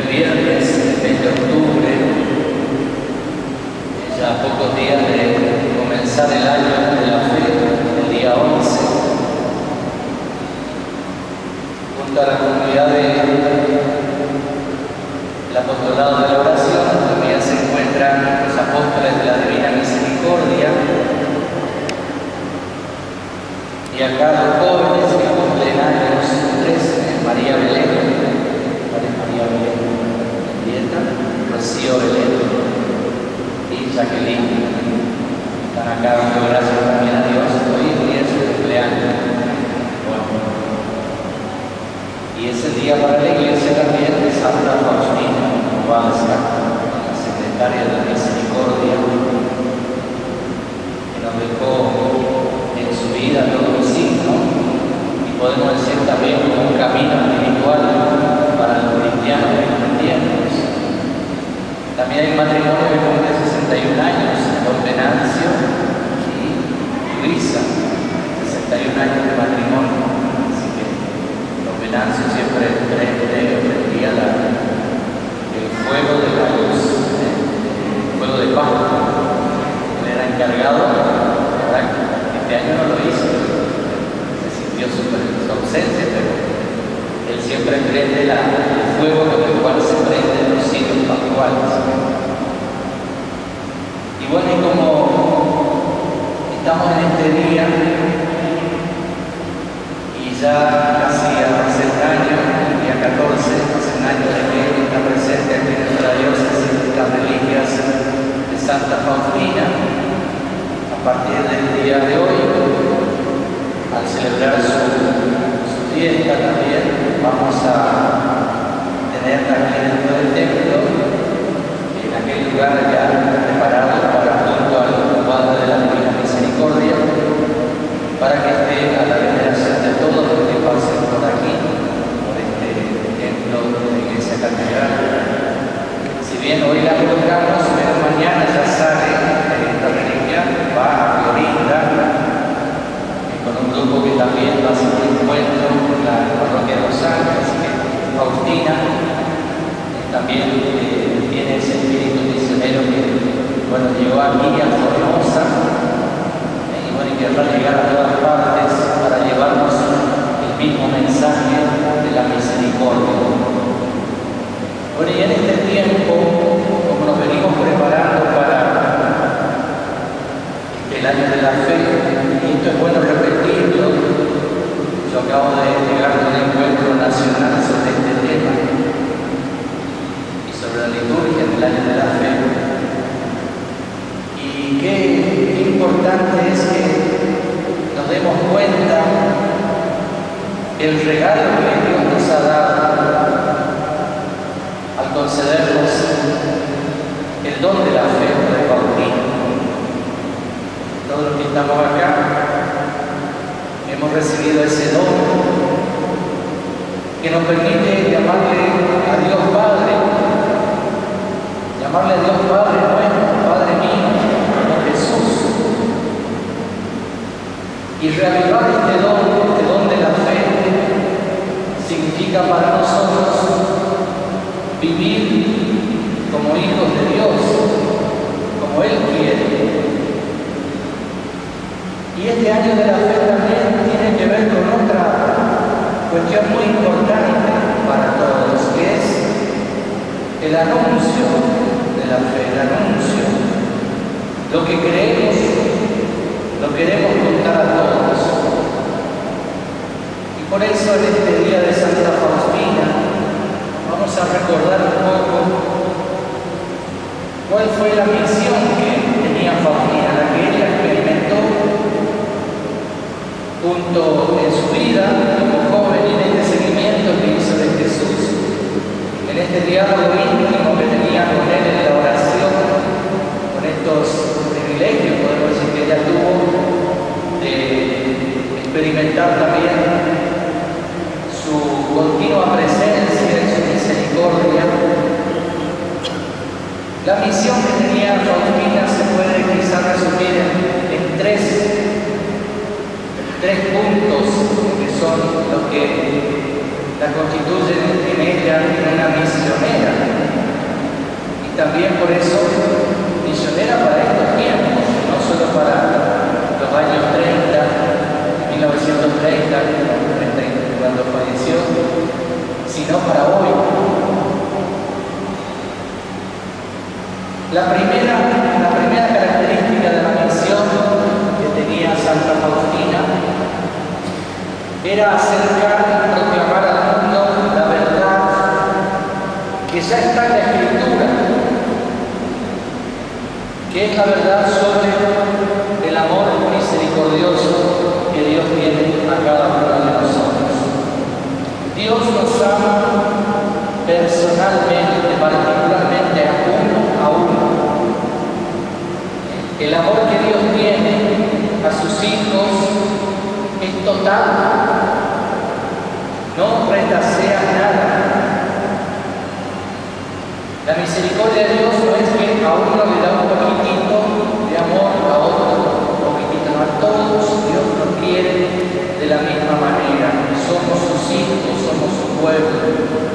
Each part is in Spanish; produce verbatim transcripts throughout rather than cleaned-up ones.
viernes veinte de octubre, ya a pocos días de comenzar el año de la fe, el día once, junto a la comunidad del apostolado de la oración, también se encuentran los apóstoles de la Divina Misericordia, y acá los jóvenes que cumplen años tres, María Belén, María Belén, Henrietta, Rocío Belén y Jacqueline. Están acá dando gracias también a Dios. Hoy día es su cumpleaños. Bueno. Y es el día para la iglesia también de Santa Faustina Kowalska, la secretaria de la Misericordia, que nos dejó en su vida todo un signo, y podemos decir también como un camino espiritual para los cristianos de los tiempos. También hay un matrimonio que cumple sesenta y un años, don Venancio y Luisa, sesenta y un años de matrimonio. Así que don Venancio siempre prende, prendía la, el fuego de la luz, ¿eh? El fuego de Pascua. Él era encargado, ¿verdad? Este año no lo hizo, se sintió súper su ausencia, pero él siempre prende la, el fuego con el cual se prenden los signos pascuales. Y bueno, y como estamos en este día, y ya casi hace un año, el día catorce, hace un año de que está presente aquí en nuestra diócesis las reliquias de Santa Faustina, a partir del día de hoy, al celebrar su, su fiesta también, vamos a tenerla aquí dentro del templo, en aquel lugar ya preparado para junto al cuadro de la Divina Misericordia, para que esté a la veneración de todos los que pasen por aquí, por este templo de la Iglesia Catedral. Si bien hoy la colocamos, pero mañana ya sale esta reliquia, va a Florinda, con un grupo que también va a hacer un encuentro con la parroquia de Los Ángeles, que Faustina eh, también eh, tiene ese espíritu misionero que, bueno, llegó aquí a Formosa, eh, y bueno, y querrá llegar a todas partes para llevarnos el mismo mensaje de la misericordia. Bueno, y en este tiempo, como nos venimos preparando para el año de la fe, y esto es bueno repetirlo, yo acabo de llegar a un encuentro nacional sobre este tema y sobre la liturgia del año de la fe. Y qué importante es que nos demos cuenta el regalo que Dios nos ha dado al concedernos el don de la fe de Faustina. Todos los que estamos acá hemos recibido ese don que nos permite llamarle a Dios Padre, llamarle a Dios Padre nuestro, Padre mío, como Jesús, y reavivar este don, este don de la fe, significa para nosotros vivir como hijos de Dios, como Él quiere. Y este año de la fe también tiene que ver con otra cuestión muy importante para todos, que es el anuncio de la fe, el anuncio. Lo que creemos, lo queremos contar a todos. Y por eso en este día de Santa Faustina vamos a recordar un poco cuál fue la misión que tenía Faustina, la que ella experimentó junto en su vida como joven y en este seguimiento que hizo de Jesús, en este diálogo íntimo que tenía con él en la oración, con estos privilegios, podemos decir, que ella tuvo de experimentar también su continua presencia en su misericordia. La misión que tenía Faustina se puede quizás resumir en, en tres tres puntos que son los que la constituyen en ella una misionera. por eso misionera para estos tiempos, no solo para los años treinta, mil novecientos treinta, cuando falleció, sino para hoy. La primera, la primera característica de la misión que tenía Santa Faustina era acercar y proclamar al mundo la verdad que ya está en la Escritura, que es la verdad sobre el amor misericordioso que Dios tiene a cada uno de nosotros. Dios nos ama personalmente, particularmente a uno a uno. El amor que Dios tiene a sus hijos es total, no retasea nada. La misericordia de Dios no es que a uno le da un poquitito de amor, a otro un poquitito, no, a todos Dios nos quiere de la misma manera. Somos sus hijos, somos su pueblo.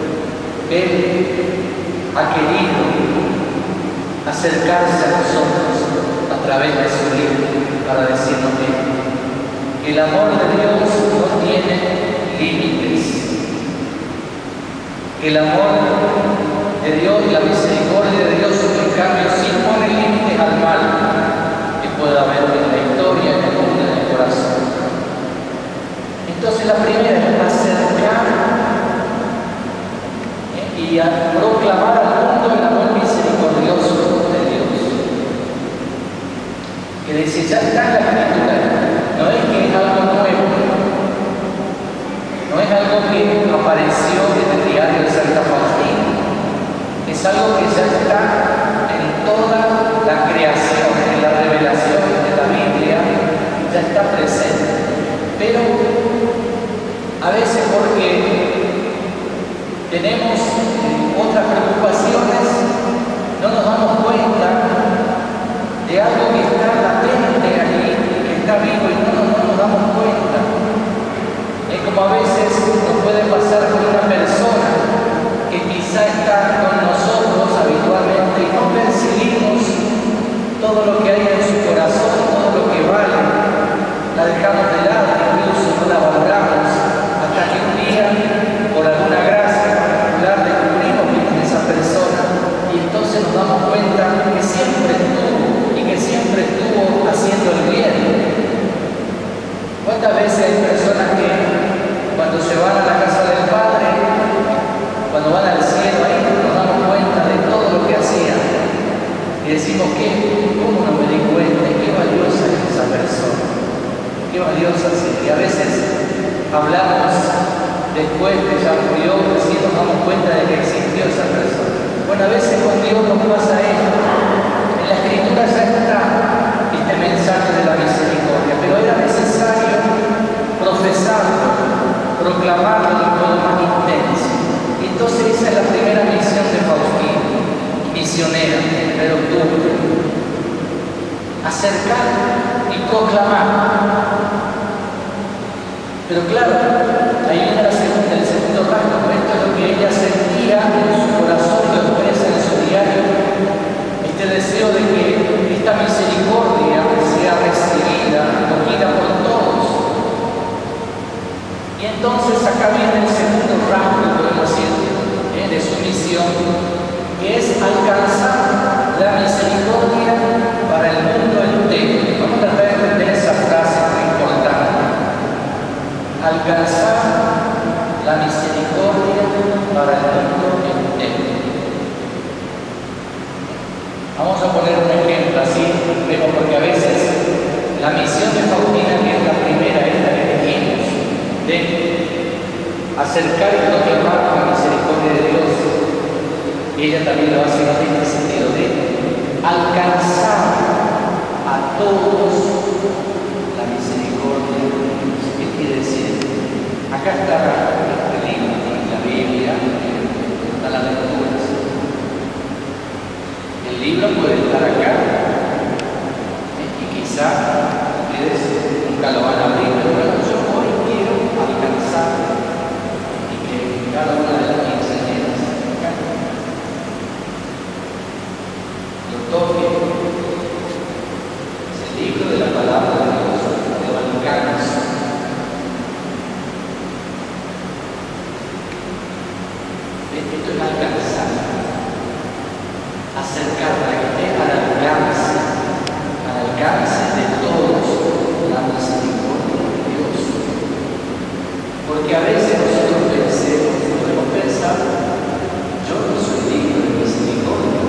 Él ha querido acercarse a nosotros a través de su libro para decirnos que el amor de Dios no tiene límites, que el amor de Dios y la misericordia de Dios en cambio sí pone límites al mal que pueda haber en la historia, en el mundo, en el corazón. Entonces la primera es acercar ¿eh? y a proclamar al mundo el amor misericordioso de Dios. Que dice, ya está en la Escritura, no es que es algo nuevo, no es algo que apareció en el diario de Santa Faustina, es algo que ya está en toda la creación, en la revelación de la Biblia, ya está presente. Pero a veces porque tenemos otras preocupaciones, no nos damos cuenta de algo que está latente allí, que está vivo y no, no nos damos cuenta. Es como a veces nos puede pasar con una persona que quizá está con nosotros habitualmente y no percibimos todo lo que hay en su corazón, todo lo que vale, la dejamos de lado, incluso no la valoramos, hasta que un día, por alguna gracia particular, descubrimos que es esa persona y entonces nos damos cuenta que siempre estuvo y que siempre estuvo haciendo el bien. ¿Cuántas veces hay personas que cuando se van a la casa del Padre, cuando van al cielo, ahí nos damos cuenta de todo lo que hacían y decimos que, ¿cómo no me di cuenta? Qué valiosa es esa persona, qué valiosa es. Y a veces hablamos después que ya murió, recién nos damos cuenta de que existió esa persona. Bueno, a veces con Dios nos pasa esto. En la Escritura ya está este mensaje de la misericordia, pero era necesario profesarlo, proclamarlo de modo más intenso. Entonces esa es la primera misión de Faustina, misionera, primero de octubre. Acercar y proclamar. Pero claro, ahí viene la segunda, el segundo rasgo. Esto es lo que ella sentía en su corazón, lo expresa en su diario, este deseo de que esta misericordia sea recibida, acogida por todos. Y entonces acá viene el segundo rasgo, podemos decir, ¿eh? de su misión, que es alcanzar la misericordia para el mundo entero. Vamos a tratar de entender esa frase muy importante. Alcanzar la misericordia para el mundo entero. Vamos a poner un ejemplo así, vemos, porque a veces la misión de Faustina, que es la primera, es la que dijimos, de acercar y proclamar la misericordia de Dios, y ella también lo hace en este sentido, de alcanzar a todos la misericordia de Dios. ¿Qué quiere decir? Acá está el libro, en la Biblia, está la lectura. El libro puede estar acá, ¿eh? y quizá ustedes nunca lo van a abrir, pero bueno, yo hoy quiero alcanzar y que cada una de las enseñanzas acá. Esto es alcanzar, acercarla, que esté al alcance, al alcance de todos la misericordia de Dios. Porque a veces nosotros pensemos, podemos pensar, yo no soy digno de misericordia.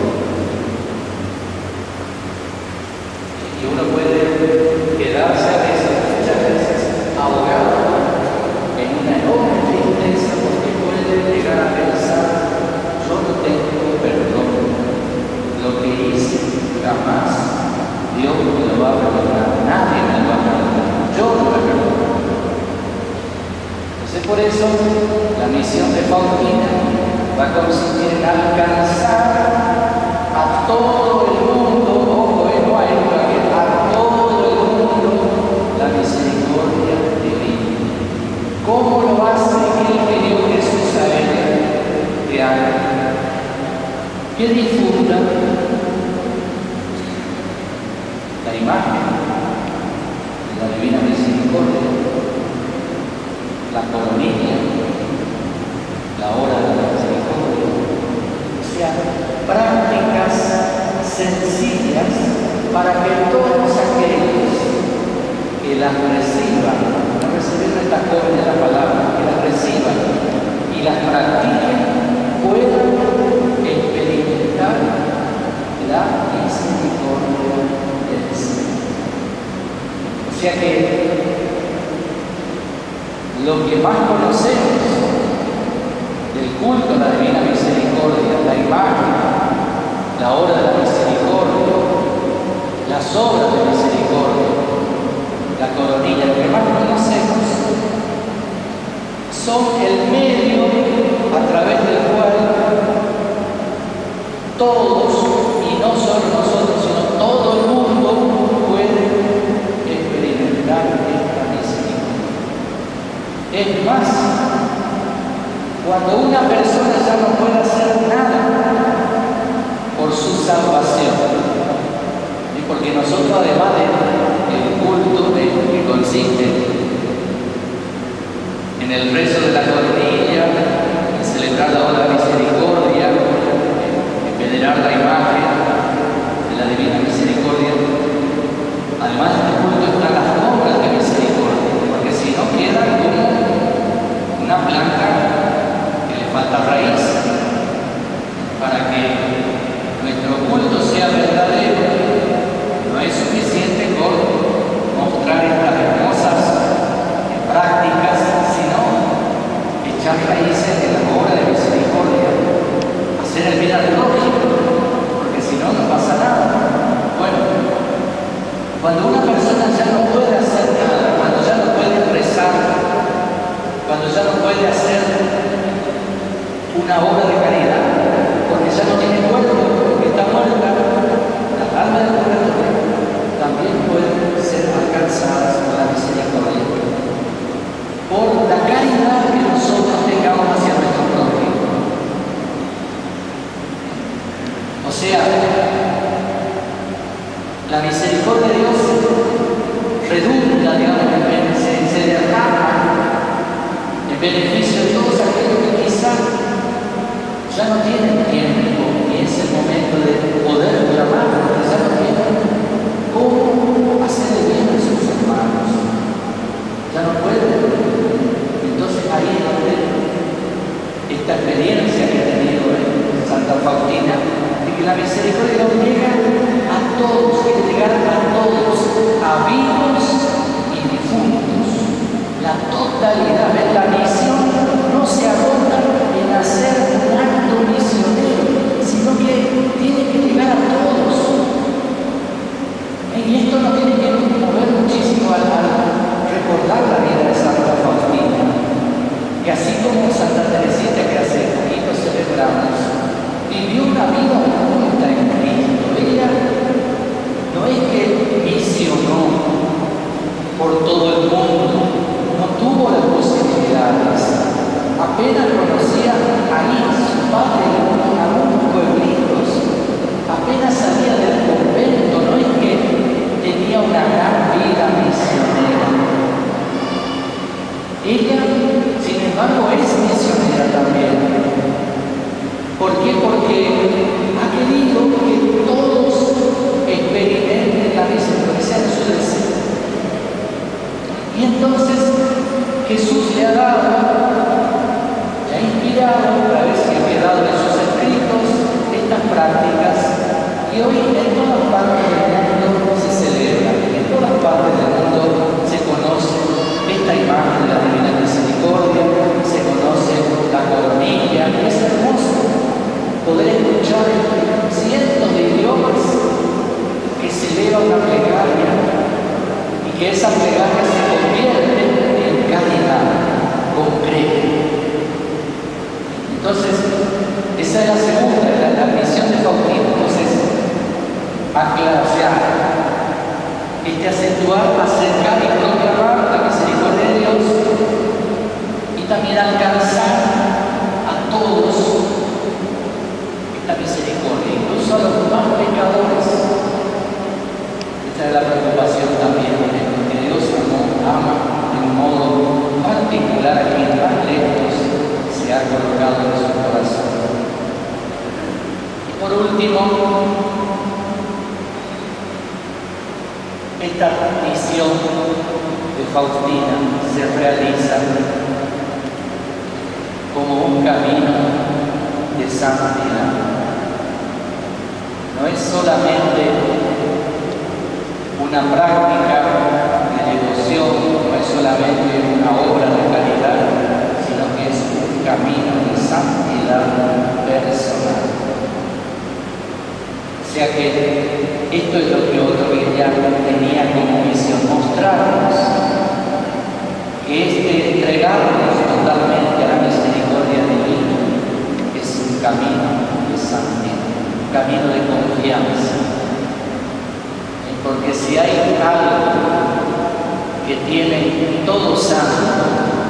Y uno puede quedarse a veces, muchas veces, ahogado en una enorme tristeza porque puede llegar a pensar, yo no tengo perdón. Lo que hice jamás Dios me lo va a perdonar, nadie me lo va a perdonar, yo no me perdono. Entonces por eso la misión de Faustina va a consistir en alcanzar a todo el mundo, ojo, eh, no a él, a todo el mundo la misericordia divina. ¿Cómo lo hace? ¿Qué le pidió Jesús a él que haga? Que difunda la imagen de la divina misericordia, la coronilla, la hora de la misericordia, o sea, prácticas sencillas para que todos aquellos que las reciban, no reciben esta joven de la palabra, que las reciban y las practiquen, puedan experimentar la misericordia del Señor. O sea que lo que más conocemos del culto a la divina misericordia, la imagen, la hora de la misericordia, las obras de misericordia, la coronilla, lo que más conocemos son el medio a través del cual todos, y no solo nosotros, sino todo el mundo puede experimentar esta misericordia. Es más, cuando una persona ya no puede hacer nada por su salvación, y porque nosotros además del culto de, que consiste en el rezo de la coronilla, en celebrar la hora de misericordia, en venerar la imagen de la divina misericordia, además de este culto están las obras de misericordia, porque si no queda como una planta que le falta raíz. Para que nuestro culto sea verdadero, no es suficiente con mostrar estas hermosas prácticas, sino echar raíces en la obra de misericordia, hacer el bien al prójimo, porque si no, no pasa nada. Bueno, cuando una persona ya no puede hacer nada, cuando ya no puede rezar, cuando ya no puede hacer una obra de caridad, porque ya no tiene cuerpo, porque está muerta, las almas del purgatorio también pueden ser alcanzadas por la misericordia, por la caridad que nosotros tengamos hacia nuestro prójimo. O sea, la misericordia de Dios redunda, digamos, en, se, se derrama en beneficio de todos aquellos que quizás ya no tienen tiempo y es el momento de poder clamar, porque ya no tienen cómo hacer el bien a sus hermanos. Ya no pueden. Entonces ahí es donde esta experiencia que ha tenido en Santa Faustina, de que la misericordia nos llega a todos, quiere llegar a todos, a vivos y difuntos. La totalidad de la misión no se agota en hacer un acto misionero, sino que tiene que llegar a todos. Y esto nos tiene que mover muchísimo al, al recordar la vida de Santa Faustina, que así como Santa Teresita, que hace poquito celebramos, vivió una vida oculta en Cristo. Ella no es que misionó por todo el mundo, no tuvo las posibilidades, apenas conocía a Isa, prácticas y hoy en todas partes del mundo se celebra, en todas partes del mundo se conoce esta imagen de la Divina Misericordia, se conoce la coronilla. Es hermoso poder escuchar en cientos de idiomas que se eleva una plegaria y que esa plegaria se convierte en caridad concreta. Entonces, esa es la segunda, la, la misión de Faustino. Entonces, aclarar, este acentuar, acercar y proclamar la misericordia de Dios y también alcanzar a todos esta misericordia, incluso a los más pecadores. Esta es la preocupación también, porque Dios ama de un modo particular a quien más lejos se ha colocado en su corazón. Y por último, esta misión de Faustina se realiza como un camino de santidad. No es solamente una práctica de devoción, no es solamente una obra de caridad, sino que es un camino de santidad personal. O sea que esto es lo que otro cristiano tenía como misión, mostrarnos que este entregarnos totalmente a la misericordia divina es un camino de santidad, un camino de confianza. Porque si hay algo que tiene todo santo,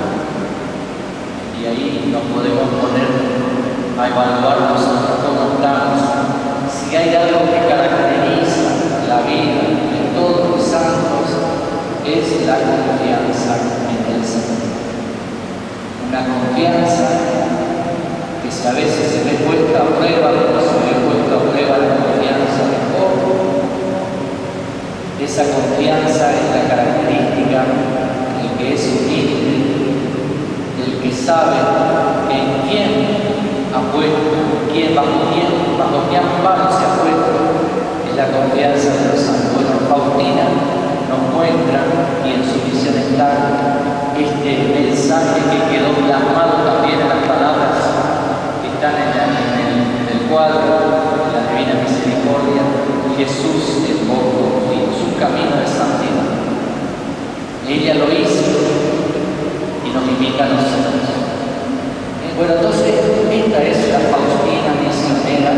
y ahí nos podemos poner a evaluar nosotros cómo estamos, si hay algo que caracteriza la vida de todos los santos, es la confianza en el Señor. Una confianza que si a veces se le puesta a prueba, como se le puesta a prueba la confianza de Job, esa confianza es la característica del que es humilde, del que sabe en quién ha puesto, quién, bajo quién, bajo qué amparo se ha puesto, es la confianza de los santos. Bueno, Faustina nos muestra, y en su misión está este mensaje que quedó plasmado también en las palabras que están en, la, en, el, en el cuadro de la Divina Misericordia: Jesús el poco frío, su camino de santidad. Ella lo hizo y nos invita a nosotros. Bueno, entonces esta es la Faustina misionera,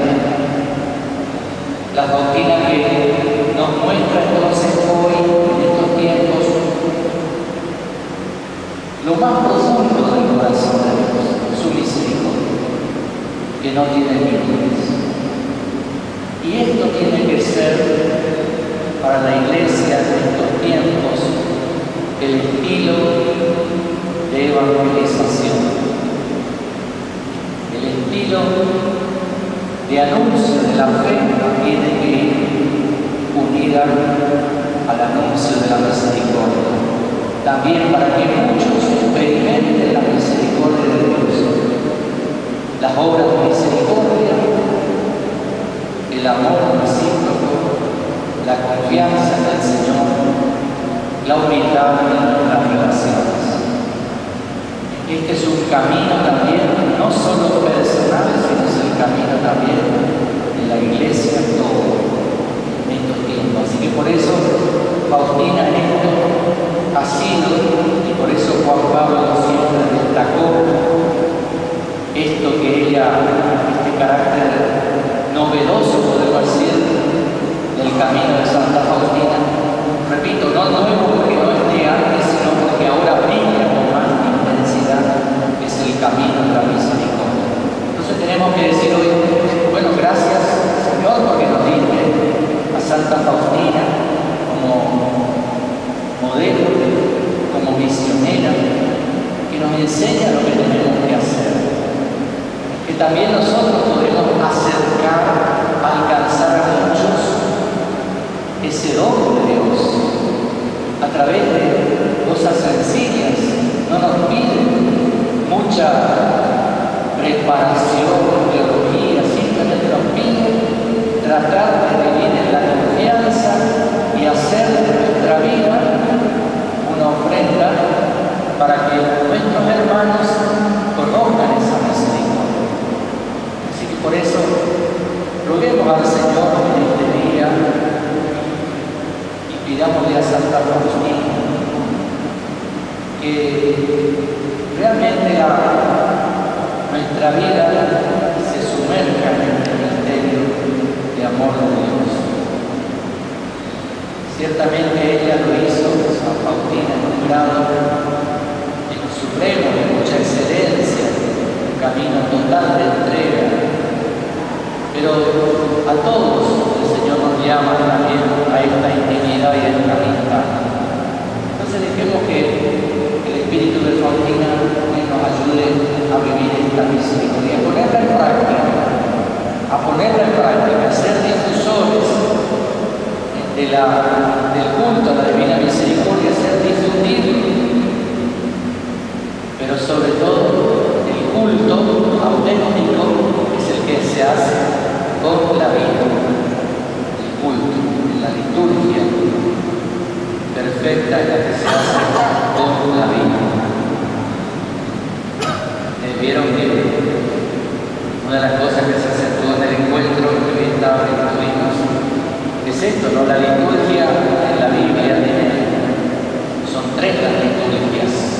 la Faustina que nos muestra entonces hoy, en estos tiempos, lo más profundo del corazón de Dios, su misericordia, que no tiene límites. Y esto tiene que ser para la Iglesia de estos tiempos el estilo de evangelización, el estilo de anuncio de la fe tiene que ir unida al anuncio de la misericordia. También para que muchos experimenten la misericordia de Dios, las obras de misericordia, el amor recíproco, la confianza en el Señor, la humildad en las relaciones. Este es un camino también, no solo personal, sino es el camino también de la Iglesia todo en estos tiempos. Así que por eso Faustina en esto ha sido, y por eso Juan Pablo siempre destacó esto que ella, este carácter novedoso, podemos decir, del camino de Santa Faustina. Repito, no nuevo porque no es de antes, sino porque ahora brilla con más intensidad, es el camino de la misericordia. Entonces tenemos que decir hoy, bueno, gracias Señor porque nos diste a Santa Faustina como modelo, como misionera, que nos enseña lo que tenemos que hacer. Que también nosotros podemos acercar, alcanzar a muchos ese don de Dios a través de cosas sencillas. No nos piden mucha preparación, teología, simplemente nos piden Por eso, roguemos al Señor en este día y pidámosle a Santa Faustina que realmente a nuestra vida se sumerja en el misterio de amor de Dios. Ciertamente ella lo hizo, San Faustina, en un grado supremo, de mucha excelencia, un camino total de entrega. Pero a todos el Señor nos llama también a esta intimidad y a esta amistad. Entonces dejemos que el Espíritu de Faustina nos ayude a vivir esta misericordia, a ponerla en práctica, a ponerla en práctica, a ser difusores de la, del culto a la Divina Misericordia, ser difundido, pero sobre todo el culto auténtico es el que se hace con la vida, el culto, la liturgia perfecta es la que se hace con la vida. Eh, Vieron que una de las cosas que se acentuó en el encuentro que hoy estaba tuvimos es esto, ¿no? La liturgia en la Biblia tiene, son tres las liturgias: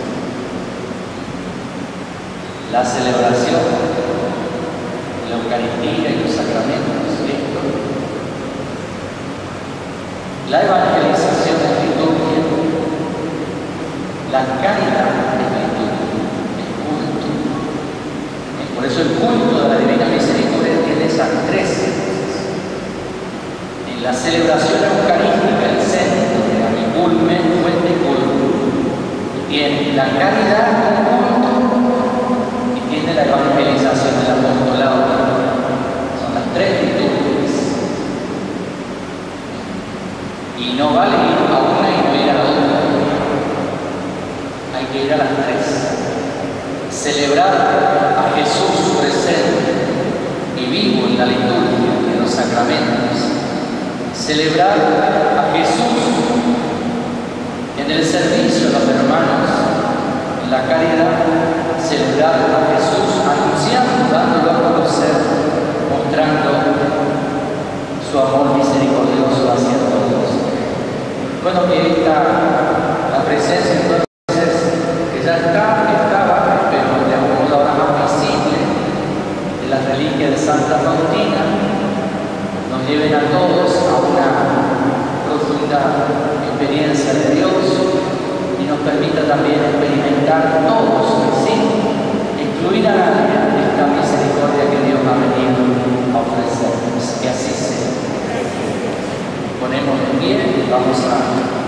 la celebración, la Eucaristía y los sacramentos, esto. La evangelización es liturgia, la caridad es liturgia, es culto. Por eso el culto de la Divina Misericordia tiene esas tres cosas. En la celebración eucarística, el centro de la culmen, fuente y culto. Tiene la caridad como culto, tiene la evangelización del apostolado. Son las tres liturgias. Y no vale ir a una y no ir a la otra. Hay que ir a las tres. Celebrar a Jesús presente y vivo en la liturgia, en los sacramentos. Celebrar a Jesús en el servicio a los hermanos, en la caridad. Celebrar a Jesús anunciando, dándolo a conocer, mostrando su amor misericordioso hacia todos. Bueno, que esta, la presencia entonces, que ya está, que estaba, pero de algún modo ahora más visible, de la reliquia de Santa Faustina, nos lleven a todos a una profunda experiencia de Dios y nos permita también experimentar todos, ¿sí?, incluir a esta misericordia que Dios ha venido a ofrecernos. Que así sea. Ponemos en pie y vamos a